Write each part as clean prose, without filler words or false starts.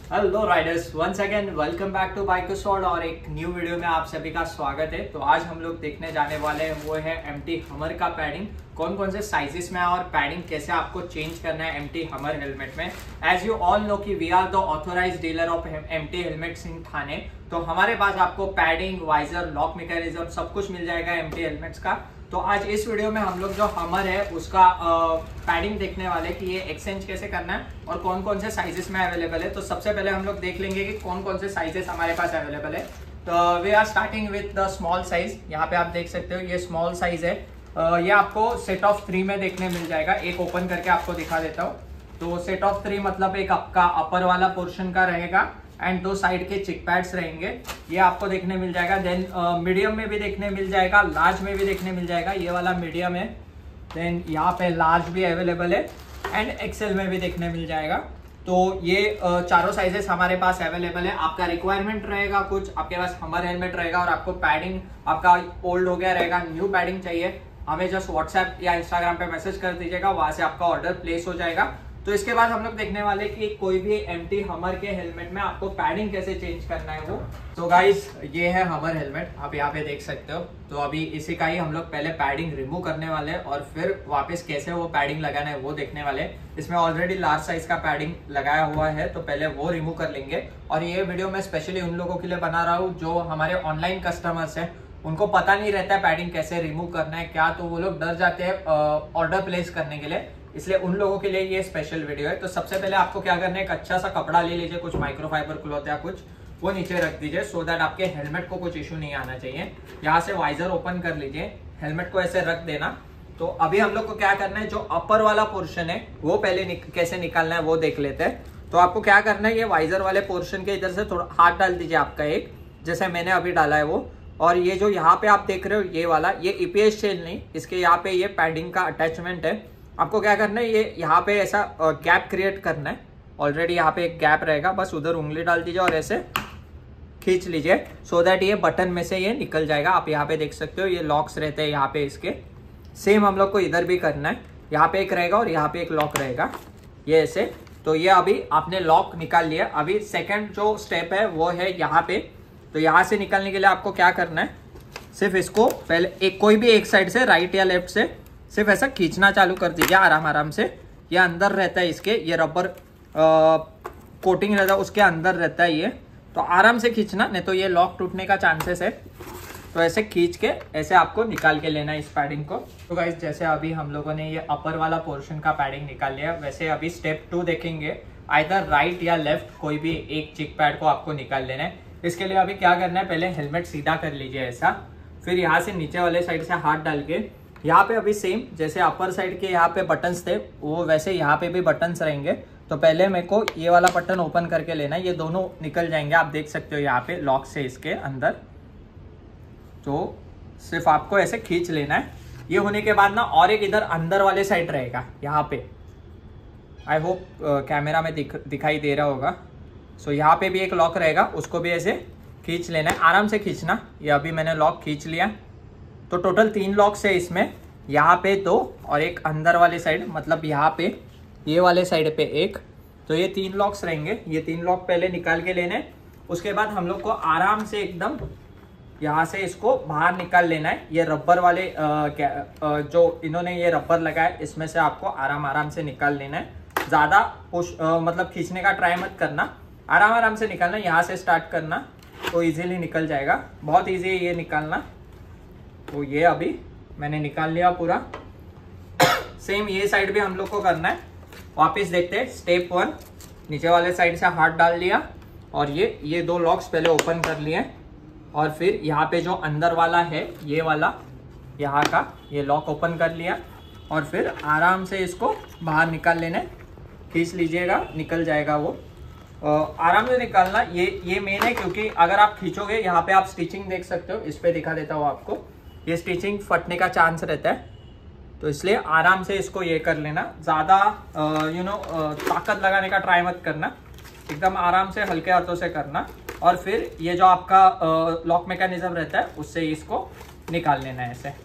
Hello riders, once again welcome back to bike store और एक new video में आप सभी का स्वागत है। तो आज हम लोग देखने जाने वाले हैं वो है एमटी हमर का पैडिंग। कौन कौन से साइजेस में है और पैडिंग कैसे आपको चेंज करना है एमटी हमर हेलमेट में। एज यू ऑल नो कि we are the authorised dealer of MT helmets in Thane. तो हमारे पास आपको पैडिंग, वाइजर, लॉक मैकेनिज्म सब कुछ मिल जाएगा एमटी हेलमेट्स का। तो आज इस वीडियो में हम लोग जो हमर है उसका पैडिंग देखने वाले कि ये एक्सचेंज कैसे करना है और कौन कौन से साइजेस में अवेलेबल है। तो सबसे पहले हम लोग देख लेंगे कि कौन कौन से साइजेस हमारे पास अवेलेबल है। तो we are starting with the small size. यहाँ पे आप देख सकते हो ये स्मॉल साइज है। ये आपको सेट ऑफ 3 में देखने मिल जाएगा। एक ओपन करके आपको दिखा देता हूँ। तो सेट ऑफ 3 मतलब एक आपका अपर वाला पोर्शन का रहेगा एंड 2 साइड के चिक पैड्स रहेंगे। ये आपको देखने मिल जाएगा। देन मीडियम में भी देखने मिल जाएगा, लार्ज में भी देखने मिल जाएगा। ये वाला मीडियम है। देन यहाँ पे लार्ज भी अवेलेबल है एंड एक्सेल में भी देखने मिल जाएगा। तो ये चारों साइजेस हमारे पास अवेलेबल है। आपका रिक्वायरमेंट रहेगा कुछ, आपके पास हमर हेलमेट रहेगा और आपको पैडिंग आपका ओल्ड हो गया रहेगा, न्यू पैडिंग चाहिए, हमें जस्ट व्हाट्सएप या इंस्टाग्राम पे मैसेज कर दीजिएगा, वहां से आपका ऑर्डर प्लेस हो जाएगा। तो इसके बाद हम लोग देखने वाले कि कोई भी एमटी हमर के हेलमेट में आपको पैडिंग कैसे चेंज करना है वो। तो गाइस ये है हमर हेलमेट, आप यहाँ पे देख सकते हो। तो अभी इसी का ही हम लोग पहले पैडिंग रिमूव करने वाले हैं और फिर वापस कैसे वो पैडिंग लगाना है वो देखने वाले। इसमें ऑलरेडी लार्ज साइज का पैडिंग लगाया हुआ है तो पहले वो रिमूव कर लेंगे। और ये वीडियो मैं स्पेशली उन लोगों के लिए बना रहा हूँ जो हमारे ऑनलाइन कस्टमर्स है, उनको पता नहीं रहता है पैडिंग कैसे रिमूव करना है क्या, तो वो लोग डर जाते हैं ऑर्डर प्लेस करने के लिए। इसलिए उन लोगों के लिए ये स्पेशल वीडियो है। तो सबसे पहले आपको क्या करना है, एक अच्छा सा कपड़ा ले लीजिए, कुछ माइक्रोफाइबर क्लॉथ या कुछ, वो नीचे रख दीजिए सो दैट आपके हेलमेट को कुछ इशू नहीं आना चाहिए। यहाँ से वाइजर ओपन कर लीजिए, हेलमेट को ऐसे रख देना। तो अभी हम लोग को क्या करना है, जो अपर वाला पोर्शन है वो पहले कैसे निकालना है वो देख लेते हैं। तो आपको क्या करना है, ये वाइजर वाले पोर्शन के इधर से थोड़ा हाथ डाल दीजिए आपका एक, जैसे मैंने अभी डाला है वो। और ये जो यहाँ पे आप देख रहे हो ये वाला, ये ईपीएस चेन नहीं, इसके यहाँ पे ये पैडिंग का अटैचमेंट है। आपको क्या करना है, ये यहाँ पे ऐसा गैप क्रिएट करना है। ऑलरेडी यहाँ पे एक गैप रहेगा, बस उधर उंगली डाल दीजिए और ऐसे खींच लीजिए सो दैट ये बटन में से ये निकल जाएगा। आप यहाँ पे देख सकते हो ये लॉक्स रहते हैं यहाँ पे इसके। सेम हम लोग को इधर भी करना है, यहाँ पे एक रहेगा और यहाँ पे एक लॉक रहेगा, ये ऐसे। तो ये अभी आपने लॉक निकाल लिया। अभी सेकेंड जो स्टेप है वो है यहाँ पे। तो यहाँ से निकालने के लिए आपको क्या करना है, सिर्फ इसको पहले कोई भी एक साइड से, राइट या लेफ्ट से, सिर्फ ऐसा खींचना चालू कर दीजिए आराम आराम से। ये अंदर रहता है इसके, ये रबर कोटिंग रहता है उसके अंदर रहता है ये। तो आराम से खींचना, नहीं तो ये लॉक टूटने का चांसेस है। तो ऐसे खींच के ऐसे आपको निकाल के लेना है इस पैडिंग को। तो गाइस जैसे अभी हम लोगों ने ये अपर वाला पोर्शन का पैडिंग निकाल लिया, वैसे अभी स्टेप 2 देखेंगे। आइदर राइट या लेफ्ट कोई भी एक चिक पैड को आपको निकाल लेना है। इसके लिए अभी क्या करना है, पहले हेलमेट सीधा कर लीजिए ऐसा, फिर यहाँ से नीचे वाले साइड से हाथ डाल के यहाँ पे अभी सेम जैसे अपर साइड के यहाँ पे बटन्स थे वो वैसे यहाँ पे भी बटन्स रहेंगे। तो पहले मेरे को ये वाला बटन ओपन करके लेना है, ये दोनों निकल जाएंगे, आप देख सकते हो यहाँ पे लॉक से इसके अंदर। तो सिर्फ आपको ऐसे खींच लेना है। ये होने के बाद ना और एक इधर अंदर वाले साइड रहेगा यहाँ पे, आई होप कैमरा में दिखाई दे रहा होगा। सो यहाँ पे भी एक लॉक रहेगा, उसको भी ऐसे खींच लेना है, आराम से खींचना। ये अभी मैंने लॉक खींच लिया। तो टोटल 3 लॉक्स है इसमें, यहाँ पे 2 और एक अंदर वाले साइड, मतलब यहाँ पे ये वाले साइड पे एक। तो ये 3 लॉक्स रहेंगे। ये 3 लॉक पहले निकाल के लेने। उसके बाद हम लोग को आराम से एकदम यहाँ से इसको बाहर निकाल लेना है। ये रबर वाले जो इन्होंने ये रबर लगाया इसमें से आपको आराम आराम से निकाल लेना है। ज़्यादा पुश मतलब खींचने का ट्राई मत करना, आराम आराम से निकालना। यहाँ से स्टार्ट करना तो इजीली निकल जाएगा, बहुत ईजी है ये निकालना। तो ये अभी मैंने निकाल लिया पूरा। सेम ये साइड भी हम लोग को करना है। वापस देखते हैं स्टेप 1, नीचे वाले साइड से हाथ डाल लिया और ये 2 लॉक्स पहले ओपन कर लिए और फिर यहाँ पे जो अंदर वाला है ये वाला यहाँ का ये लॉक ओपन कर लिया और फिर आराम से इसको बाहर निकाल लेना, खींच लीजिएगा, निकल जाएगा वो। आराम से निकालना, ये मेन है क्योंकि अगर आप खींचोगे, यहाँ पे आप स्टिचिंग देख सकते हो, इस पे दिखा देता हूँ आपको, ये स्टिचिंग फटने का चांस रहता है। तो इसलिए आराम से इसको ये कर लेना, ज़्यादा ताकत लगाने का ट्राई मत करना, एकदम आराम से हल्के हाथों से करना। और फिर ये जो आपका लॉक मैकेनिज्म रहता है उससे इसको निकाल लेना है ऐसे।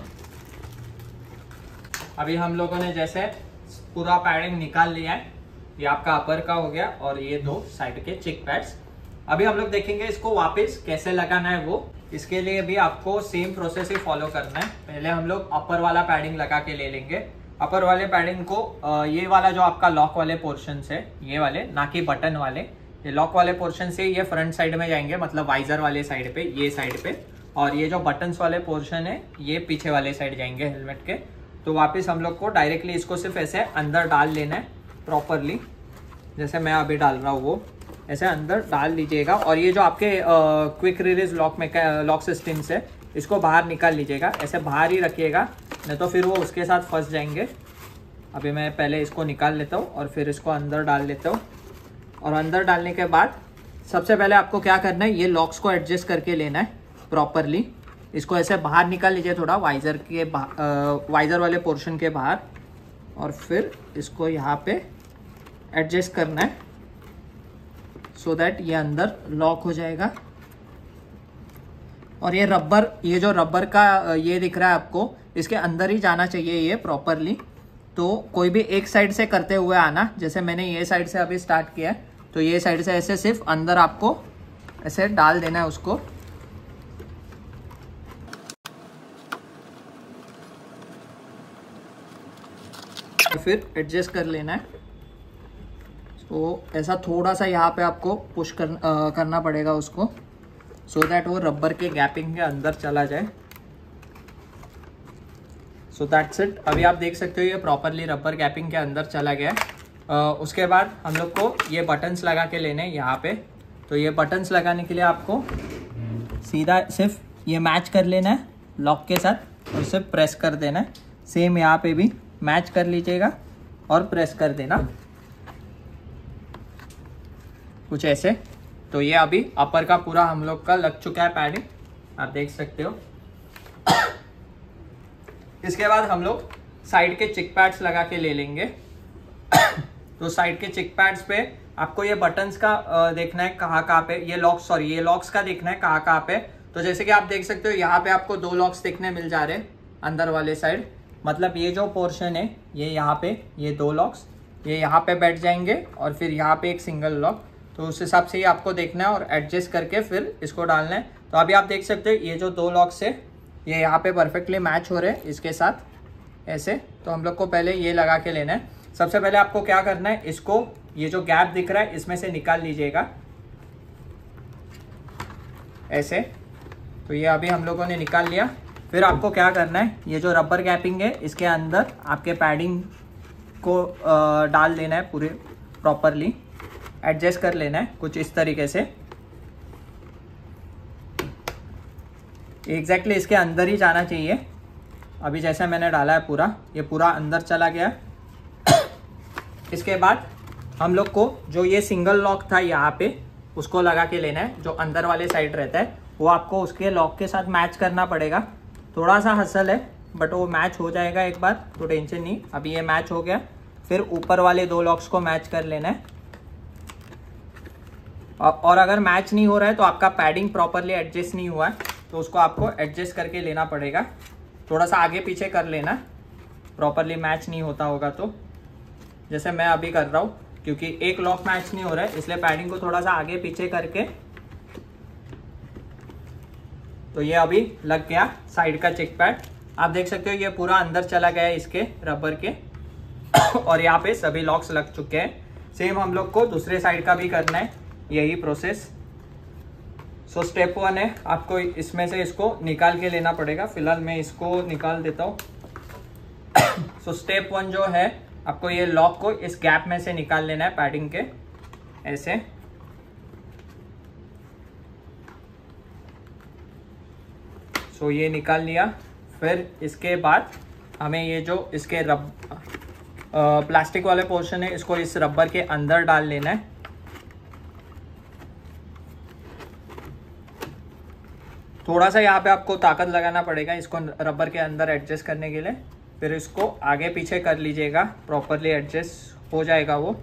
अभी हम लोगों ने जैसे पूरा पैडिंग निकाल लिया है। ये आपका अपर का हो गया और ये 2 साइड के चिक पैड्स। अभी हम लोग देखेंगे इसको वापस कैसे लगाना है वो। इसके लिए भी आपको सेम प्रोसेस ही फॉलो करना है। पहले हम लोग अपर वाला पैडिंग लगा के ले लेंगे। अपर वाले पैडिंग को ये वाला जो आपका लॉक वाले पोर्शन है, ये वाले, ना कि बटन वाले, ये लॉक वाले पोर्शन से ये फ्रंट साइड में जाएंगे, मतलब वाइजर वाले साइड पे, ये साइड पे। और ये जो बटन्स वाले पोर्शन है ये पीछे वाले साइड जाएंगे हेलमेट के। तो वापस हम लोग को डायरेक्टली इसको सिर्फ ऐसे अंदर डाल लेना है प्रॉपरली, जैसे मैं अभी डाल रहा हूँ वो ऐसे अंदर डाल लीजिएगा। और ये जो आपके क्विक रिलीज लॉक सिस्टम से इसको बाहर निकाल लीजिएगा, ऐसे बाहर ही रखिएगा, नहीं तो फिर वो उसके साथ फंस जाएंगे। अभी मैं पहले इसको निकाल लेता हूँ और फिर इसको अंदर डाल लेता हूँ। और अंदर डालने के बाद सबसे पहले आपको क्या करना है, ये लॉक्स को एडजस्ट करके लेना है प्रॉपरली। इसको ऐसे बाहर निकाल लीजिए थोड़ा वाइजर के वाइजर वाले पोर्शन के बाहर, और फिर इसको यहाँ पे एडजस्ट करना है सो दैट ये अंदर लॉक हो जाएगा। और ये रबर, ये जो रबर का ये दिख रहा है आपको, इसके अंदर ही जाना चाहिए ये प्रॉपरली। तो कोई भी एक साइड से करते हुए आना, जैसे मैंने ये साइड से अभी स्टार्ट किया है, तो ये साइड से ऐसे सिर्फ अंदर आपको ऐसे डाल देना है उसको। फिर एडजस्ट कर लेना है। तो ऐसा थोड़ा सा यहाँ पे आपको पुश करना पड़ेगा उसको, सो दैट वो रबर के गैपिंग के अंदर चला जाए। So that's it. अभी आप देख सकते हो ये प्रॉपरली रबर गैपिंग के अंदर चला गया है। उसके बाद हम लोग को ये बटन्स लगा के लेने हैं यहाँ पे। तो ये बटन्स लगाने के लिए आपको सीधा सिर्फ ये मैच कर लेना है लॉक के साथ और सिर्फ प्रेस कर देना है। सेम यहाँ पे भी मैच कर लीजिएगा और प्रेस कर देना कुछ ऐसे। तो ये अभी अपर का पूरा हम लोग का लग चुका है पैडिंग, आप देख सकते हो। इसके बाद हम लोग साइड के चिक पैड्स लगा के ले लेंगे। तो साइड के चिक पैड्स पे आपको ये बटन्स का देखना है कहाँ पे, ये लॉक्स का देखना है कहाँ पे। तो जैसे कि आप देख सकते हो यहाँ पे आपको 2 लॉक्स देखने मिल जा रहे हैं अंदर वाले साइड, मतलब ये जो पोर्शन है ये यहाँ पे, ये 2 लॉक्स ये यहाँ पे बैठ जाएंगे और फिर यहाँ पे एक सिंगल लॉक। तो उस हिसाब से ही आपको देखना है और एडजस्ट करके फिर इसको डालना है। तो अभी आप देख सकते हो ये जो 2 लॉक्स है ये यहाँ पे परफेक्टली मैच हो रहे हैं इसके साथ ऐसे। तो हम लोग को पहले ये लगा के लेना है। सबसे पहले आपको क्या करना है, इसको ये जो गैप दिख रहा है इसमें से निकाल लीजिएगा ऐसे। तो ये अभी हम लोगों ने निकाल लिया। फिर आपको क्या करना है, ये जो रबर गैपिंग है इसके अंदर आपके पैडिंग को डाल देना है, पूरे प्रॉपरली एडजस्ट कर लेना है कुछ इस तरीके से। एग्जैक्टली इसके अंदर ही जाना चाहिए। अभी जैसे मैंने डाला है पूरा, ये पूरा अंदर चला गया। इसके बाद हम लोग को जो ये सिंगल लॉक था यहाँ पे उसको लगा के लेना है, जो अंदर वाले साइड रहता है वो आपको उसके लॉक के साथ मैच करना पड़ेगा। थोड़ा सा हसल है बट वो मैच हो जाएगा एक बार, तो टेंशन नहीं। अभी ये मैच हो गया। फिर ऊपर वाले 2 लॉक्स को मैच कर लेना है। और अगर मैच नहीं हो रहा है तो आपका पैडिंग प्रॉपरली एडजस्ट नहीं हुआ है, तो उसको आपको एडजस्ट करके लेना पड़ेगा। थोड़ा सा आगे पीछे कर लेना, प्रॉपरली मैच नहीं होता होगा तो, जैसे मैं अभी कर रहा हूँ, क्योंकि एक लॉक मैच नहीं हो रहा है इसलिए पैडिंग को थोड़ा सा आगे पीछे करके। तो ये अभी लग गया साइड का चिक पैड। आप देख सकते हो ये पूरा अंदर चला गया है इसके रबर के और यहाँ पे सभी लॉक्स लग चुके हैं। सेम हम लोग को दूसरे साइड का भी करना है, यही प्रोसेस। सो स्टेप 1 है, आपको इसमें से इसको निकाल के लेना पड़ेगा। फिलहाल मैं इसको निकाल देता हूँ। सो स्टेप 1 जो है, आपको ये लॉक को इस गैप में से निकाल लेना है पैडिंग के ऐसे। सो ये निकाल लिया। फिर इसके बाद हमें ये जो इसके प्लास्टिक वाले पोर्शन है इसको इस रबर के अंदर डाल लेना है। थोड़ा सा यहाँ पे आपको ताकत लगाना पड़ेगा इसको रबर के अंदर एडजस्ट करने के लिए। फिर इसको आगे पीछे कर लीजिएगा, प्रॉपरली एडजस्ट हो जाएगा वो।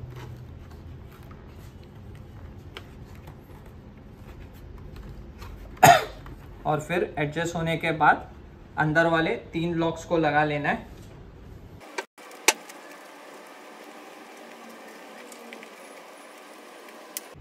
और फिर एडजस्ट होने के बाद अंदर वाले 3 लॉक्स को लगा लेना है।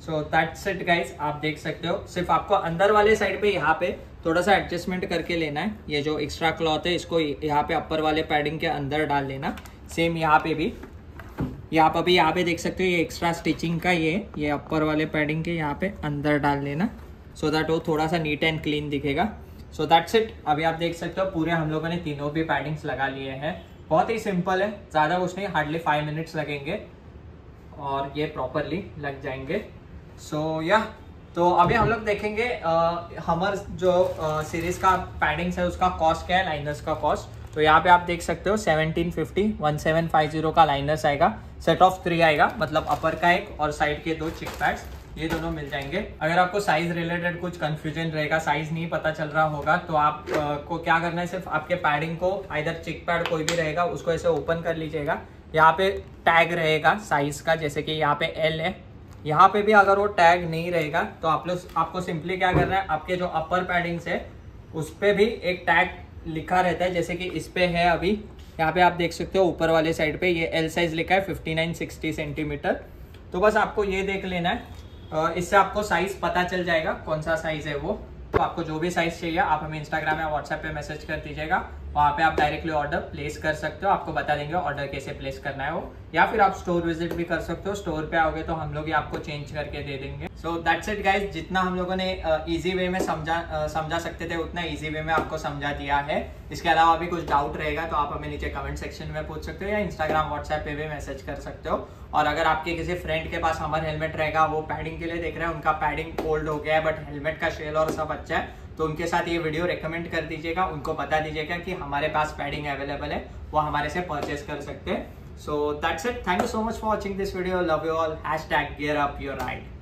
सो दैट्स इट गाइस, आप देख सकते हो सिर्फ आपको अंदर वाले साइड पे यहाँ पे थोड़ा सा एडजस्टमेंट करके लेना है। ये जो एक्स्ट्रा क्लॉथ है इसको यहाँ पे अपर वाले पैडिंग के अंदर डाल लेना। सेम यहाँ पे भी आप अभी यहाँ पे देख सकते हो ये एक्स्ट्रा स्टिचिंग का ये अपर वाले पैडिंग के यहाँ पे अंदर डाल लेना, सो दैट वो थोड़ा सा नीट एंड क्लीन दिखेगा। So that's it. अभी आप देख सकते हो पूरे हम लोगों ने तीनों भी पैडिंग्स लगा लिए हैं। बहुत ही सिंपल है, ज़्यादा कुछ नहीं, हार्डली 5 मिनट्स लगेंगे और ये प्रॉपरली लग जाएंगे। तो अभी हम लोग देखेंगे हमर जो सीरीज का पैडिंग्स है उसका कॉस्ट क्या है, लाइनर्स का कॉस्ट। तो यहाँ पे आप देख सकते हो 1750 का लाइनर्स आएगा। सेट ऑफ 3 आएगा, मतलब अपर का एक और साइड के 2 चिक पैड्स, ये दोनों मिल जाएंगे। अगर आपको साइज रिलेटेड कुछ कंफ्यूजन रहेगा, साइज नहीं पता चल रहा होगा, तो आप को क्या करना है, सिर्फ आपके पैडिंग को आइदर चिक पैड कोई भी रहेगा उसको ऐसे ओपन कर लीजिएगा। यहाँ पे टैग रहेगा साइज का, जैसे कि यहाँ पे L है, यहाँ पे भी अगर वो टैग नहीं रहेगा तो आपको सिंपली क्या करना है, आपके जो अपर पैडिंग्स है उस पे भी एक टैग लिखा रहता है, जैसे कि इस पे है। अभी यहाँ पे आप देख सकते हो ऊपर वाले साइड पे ये L साइज लिखा है 59-60 सेंटीमीटर। तो बस आपको ये देख लेना है, इससे आपको साइज पता चल जाएगा कौन सा साइज है वो। तो आपको जो भी साइज चाहिए आप हमें इंस्टाग्राम या व्हाट्सएप पे मैसेज कर दीजिएगा, वहाँ पे आप डायरेक्टली ऑर्डर प्लेस कर सकते हो। आपको बता देंगे ऑर्डर कैसे प्लेस करना है वो, या फिर आप स्टोर विजिट भी कर सकते हो। स्टोर पे आओगे तो हम लोग ही आपको चेंज करके दे देंगे। सो दैट्स इट गाइज, जितना हम लोगों ने इजी वे में समझा सकते थे उतना इजी वे में आपको समझा दिया है। इसके अलावा भी कुछ डाउट रहेगा तो आप हमें नीचे कमेंट सेक्शन में पूछ सकते हो या इंस्टाग्राम व्हाट्सएप पे भी मैसेज कर सकते हो। और अगर आपके किसी फ्रेंड के पास हमर हेलमेट रहेगा, वो पैडिंग के लिए देख रहे हैं, उनका पैडिंग ओल्ड हो गया है बट हेलमेट का शेल और सब अच्छा है, तो उनके साथ ये वीडियो रेकमेंड कर दीजिएगा। उनको बता दीजिएगा कि हमारे पास पैडिंग अवेलेबल है, वो हमारे से परचेस कर सकते हैं। So that's it, thank you so much for watching this video, love you all, #gear up your ride।